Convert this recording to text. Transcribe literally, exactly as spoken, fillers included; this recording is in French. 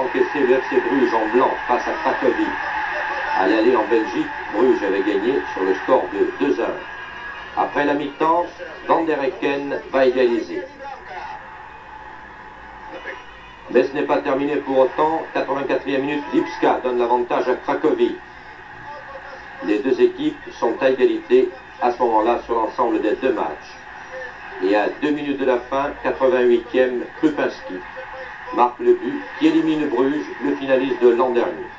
encaissé le F C Bruges en blanc face à Cracovie. À l'aller en Belgique, Bruges avait gagné sur le score de deux un. Après la mi-temps, Van der Hecken va égaliser. Mais ce n'est pas terminé pour autant. quatre-vingt-quatrième minute, Lipska donne l'avantage à Cracovie. Les deux équipes sont à égalité à ce moment-là sur l'ensemble des deux matchs. Et à deux minutes de la fin, quatre-vingt-huitième, Krupinski marque le but qui élimine Bruges, le finaliste de l'an dernier.